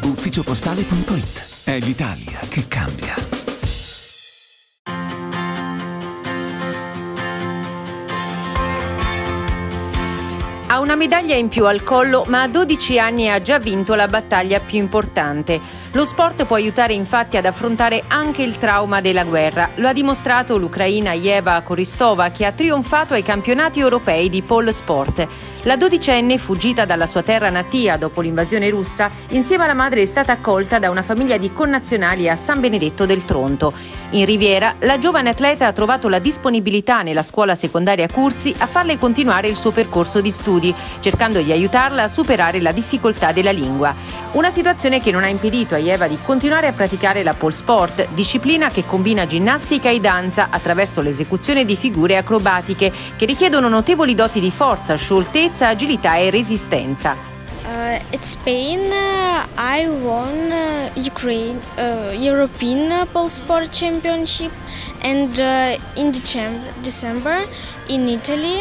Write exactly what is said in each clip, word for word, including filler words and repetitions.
ufficiopostale punto it. È l'Italia che cambia. Ha una medaglia in più al collo, ma a dodici anni ha già vinto la battaglia più importante. Lo sport può aiutare infatti ad affrontare anche il trauma della guerra. Lo ha dimostrato l'ucraina Eva Koristova, che ha trionfato ai campionati europei di pole sport. La dodicenne, fuggita dalla sua terra natia dopo l'invasione russa, insieme alla madre è stata accolta da una famiglia di connazionali a San Benedetto del Tronto. In Riviera, la giovane atleta ha trovato la disponibilità nella scuola secondaria Curzi a farle continuare il suo percorso di studi, cercando di aiutarla a superare la difficoltà della lingua. Una situazione che non ha impedito a Eva di continuare a praticare la pole sport, disciplina che combina ginnastica e danza attraverso l'esecuzione di figure acrobatiche che richiedono notevoli doti di forza, scioltezza, agilità e resistenza. Uh, in Spain, uh, I won uh, Ukraine uh, European Pole Sport Championship, and uh, in December, December in Italy,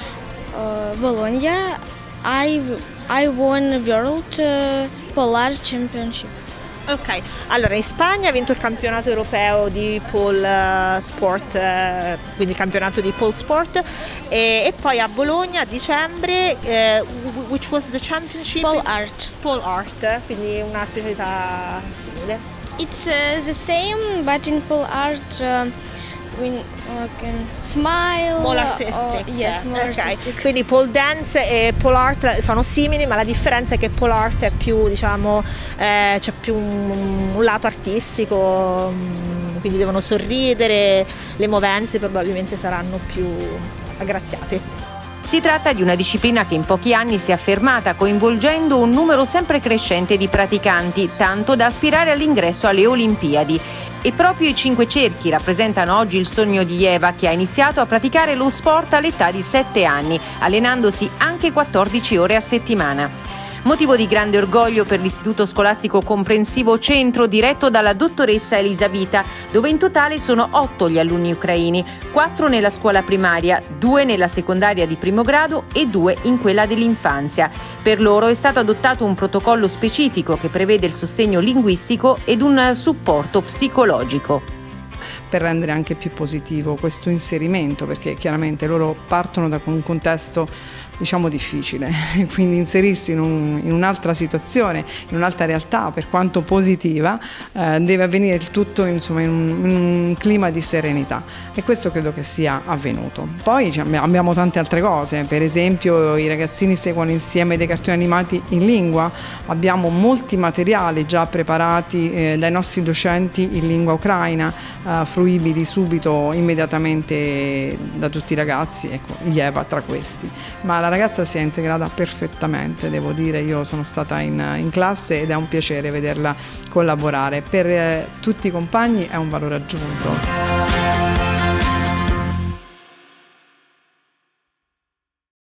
uh, Bologna, I I won World uh, Polar Championship. Ok, allora in Spagna ha vinto il campionato europeo di pole sport, eh, quindi il campionato di pole sport, e, e poi a Bologna a dicembre, eh, which was the championship? Pole art. Pole art, quindi una specialità simile. It's uh, the same, but in pole art uh, we uh, can smile. More artistic. Or, yes, more okay. artistic. Quindi pole dance e pole art sono simili, ma la differenza è che pole art è più, diciamo, eh, c'è più un, un lato artistico, quindi devono sorridere, le movenze probabilmente saranno più aggraziate. Si tratta di una disciplina che in pochi anni si è affermata, coinvolgendo un numero sempre crescente di praticanti, tanto da aspirare all'ingresso alle Olimpiadi. E proprio i cinque cerchi rappresentano oggi il sogno di Eva, che ha iniziato a praticare lo sport all'età di sette anni, allenandosi anche quattordici ore a settimana. Motivo di grande orgoglio per l'Istituto Scolastico Comprensivo Centro, diretto dalla dottoressa Elisabetta, dove in totale sono otto gli alunni ucraini, quattro nella scuola primaria, due nella secondaria di primo grado e due in quella dell'infanzia. Per loro è stato adottato un protocollo specifico che prevede il sostegno linguistico ed un supporto psicologico. Per rendere anche più positivo questo inserimento, perché chiaramente loro partono da un contesto, diciamo, difficile, quindi inserirsi in, un, in un'altra situazione, in un'altra realtà, per quanto positiva, eh, deve avvenire il tutto, insomma, in un, in un clima di serenità, e questo credo che sia avvenuto. Poi abbiamo tante altre cose, per esempio i ragazzini seguono insieme dei cartoni animati in lingua, abbiamo molti materiali già preparati eh, dai nostri docenti in lingua ucraina, eh, fruibili subito, immediatamente da tutti i ragazzi, ecco, Eva tra questi. Ma la ragazza si è integrata perfettamente, devo dire, io sono stata in, in classe ed è un piacere vederla collaborare. Per eh, tutti i compagni è un valore aggiunto.